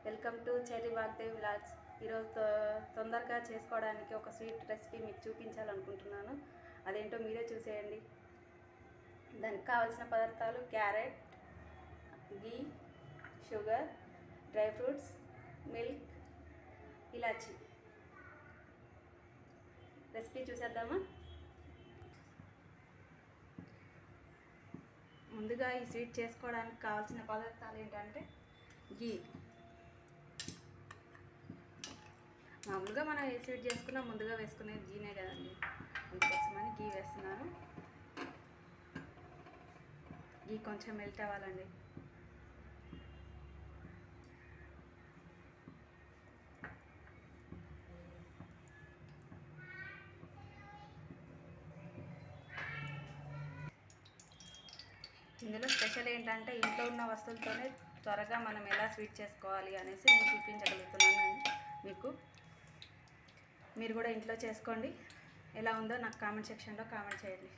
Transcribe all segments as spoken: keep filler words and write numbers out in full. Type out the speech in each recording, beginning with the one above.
Welcome to Cherry Vagdevi vlogs. ఈరోజు తొందరగా చేసుకోవడానికి ఒక స్వీట్ రెసిపీ మీకు చూపించాలనుకుంటున్నాను. అదేంటో మీరే చూసేయండి. దానికి కావాల్సిన పదార్థాలు carrot, ghee, sugar, dry fruits, milk, ఇలాచి. రెసిపీ చూసేద్దామా? ముందుగా ఈ స్వీట్ చేసుకోవడానికి కావాల్సిన పదార్థాలు ఏంటంటే గీ. మామూలుగా మనం ఏ స్వీట్ చేసుకున్నా ముందుగా వేసుకునేది గీనే కదండి, అందుకోసమని గీ వేస్తున్నాను. గీ కొంచెం మెల్ట్ అవ్వాలండి. ఇందులో స్పెషల్ ఏంటంటే ఇంట్లో ఉన్న వస్తువులతోనే త్వరగా మనం ఎలా స్వీట్ చేసుకోవాలి అనేసి నేను చూపించగలుగుతున్నాను మీకు. మీరు కూడా ఇంట్లో చేసుకోండి. ఎలా ఉందో నాకు కామెంట్ సెక్షన్లో కామెంట్ చేయండి.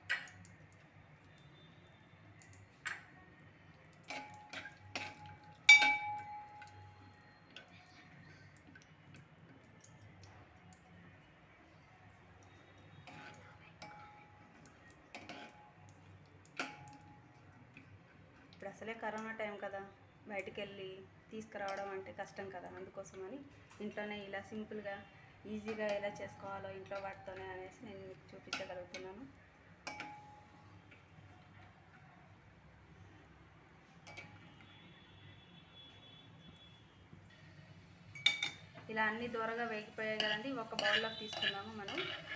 ఇప్పుడు అసలే కరోనా టైం కదా, బయటికి వెళ్ళి తీసుకురావడం అంటే కష్టం కదా, అందుకోసమని ఇంట్లోనే ఇలా సింపుల్గా ఈజీగా ఎలా చేసుకోవాలో ఇంట్లో వాటితోనే అనేసి నేను మీకు చూపించగలుగుతున్నాను. ఇలా అన్నీ దూరగా వేగిపోయాయి కదండి, ఒక బౌల్లోకి తీసుకున్నాము మనం.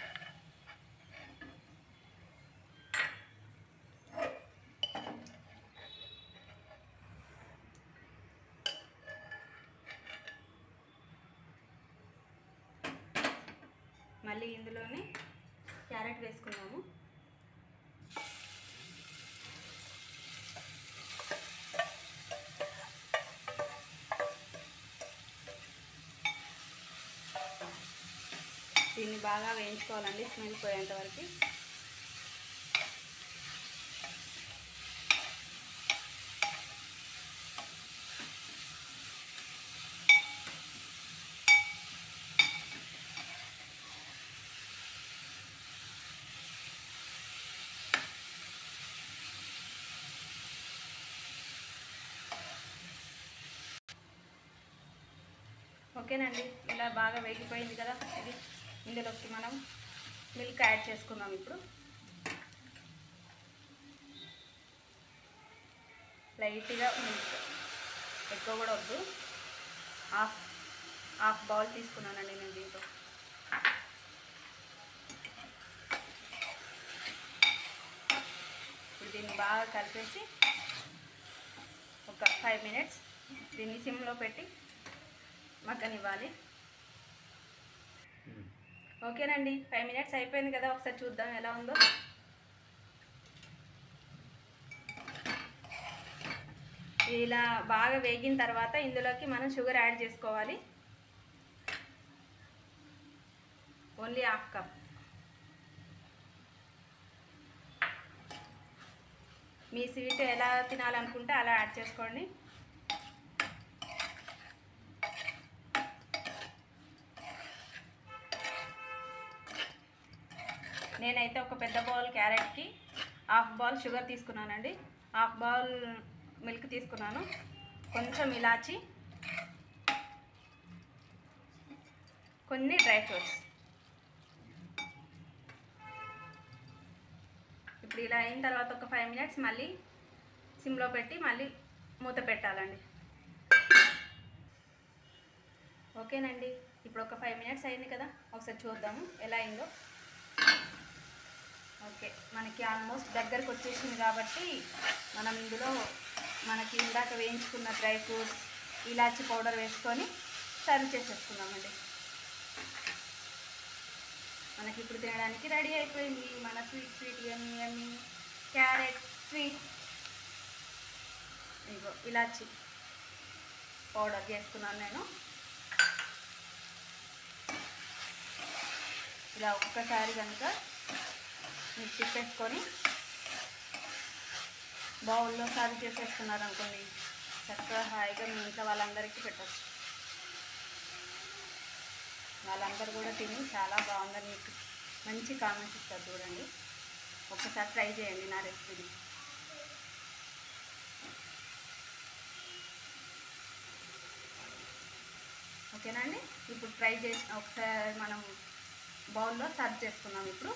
మళ్ళీ ఇందులోనే క్యారెట్ వేసుకున్నాము. దీన్ని బాగా వేయించుకోవాలండి, స్మెల్ పోయేంత వరకు. ఓకేనండి, ఇలా బాగా వేగిపోయింది కదా. ఇది ఇందులోకి మనం మిల్క్ యాడ్ చేసుకుందాం ఇప్పుడు. లైట్గా మిల్క్, ఎక్కువ కూడా వద్దు. హాఫ్ హాఫ్ బౌల్ తీసుకున్నానండి నేను దీంట్లో. ఇప్పుడు దీన్ని బాగా కలిపేసి ఒక ఫైవ్ మినిట్స్ దీన్ని సిమ్లో పెట్టి మగ్గనివ్వాలి. ఓకేనండి, ఫైవ్ మినిట్స్ అయిపోయింది కదా, ఒకసారి చూద్దాం ఎలా ఉందో. ఇలా బాగా వేగిన తర్వాత ఇందులోకి మనం షుగర్ యాడ్ చేసుకోవాలి. Only half cup. మీ స్వీట్ ఎలా తినాలనుకుంటే అలా యాడ్ చేసుకోండి. నేనైతే ఒక పెద్ద బౌల్ క్యారెట్కి హాఫ్ బౌల్ షుగర్ తీసుకున్నానండి, హాఫ్ బౌల్ మిల్క్ తీసుకున్నాను, కొంచెం ఇలాచి, కొన్ని డ్రై ఫ్రూట్స్. ఇప్పుడు ఇలా అయిన తర్వాత ఒక ఫైవ్ మినిట్స్ మళ్ళీ సిమ్లో పెట్టి మళ్ళీ మూత పెట్టాలండి. ఓకేనండి, ఇప్పుడు ఒక ఫైవ్ మినిట్స్ అయింది కదా, ఒకసారి చూద్దాము ఎలా అయిందో. ఓకే, మనకి ఆల్మోస్ట్ దగ్గరకు వచ్చేసింది కాబట్టి మనం ఇందులో మనకి ఇందాక వేయించుకున్న డ్రై ఫ్రూట్స్, ఇలాచి పౌడర్ వేసుకొని సర్వ్ చేసేసుకుందామండి. మనకి ఇప్పుడు తినడానికి రెడీ అయిపోయింది మన sweet sweet yummy yummy carrot sweet. ఇగో ఇలాచి పౌడర్ చేసుకున్నాను నేను. ఇలా ఒక్కసారి కనుక మీరు తిప్పేసుకొని బౌల్లో సర్వ్ చేసేసుకున్నారు అనుకోండి, చక్కగా హాయిగా మీ ఇంట్లో వాళ్ళందరికీ పెట్టచ్చు. వాళ్ళందరూ కూడా తిని చాలా బాగుందని మీకు మంచి కామెంట్స్ ఇస్తారు. చూడండి, ఒక్కసారి ట్రై చేయండి నా రెసిపీని. ఓకేనా అండి? ఇప్పుడు ట్రై చేసి ఒకసారి మనం బౌల్లో సర్వ్ చేసుకున్నాం. ఇప్పుడు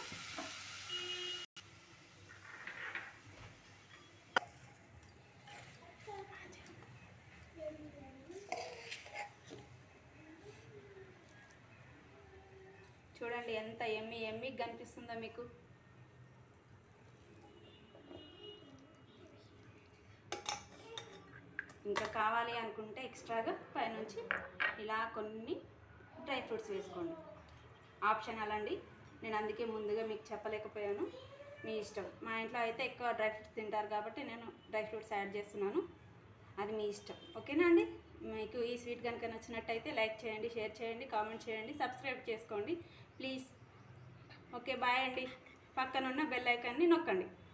చూడండి ఎంత ఎమ్మి ఎమ్మి కనిపిస్తుందో మీకు. ఇంకా కావాలి అనుకుంటే ఎక్స్ట్రాగా పైనుంచి ఇలా కొన్ని డ్రై ఫ్రూట్స్ వేసుకోండి. ఆప్షనల్ అండి, నేను అందుకే ముందుగా మీకు చెప్పలేకపోయాను. మీ ఇష్టం. మా ఇంట్లో అయితే ఎక్కువ డ్రై ఫ్రూట్స్ తింటారు కాబట్టి నేను డ్రై ఫ్రూట్స్ యాడ్ చేస్తున్నాను. అది మీ ఇష్టం. ఓకేనా అండి? మీకు ఈ స్వీట్ కనుక నచ్చినట్టయితే లైక్ చేయండి, షేర్ చేయండి, కామెంట్ చేయండి, సబ్స్క్రైబ్ చేసుకోండి ప్లీజ్. ఓకే, బాయ్ అండి. పక్కనున్న బెల్ ఐకాన్ని నొక్కండి.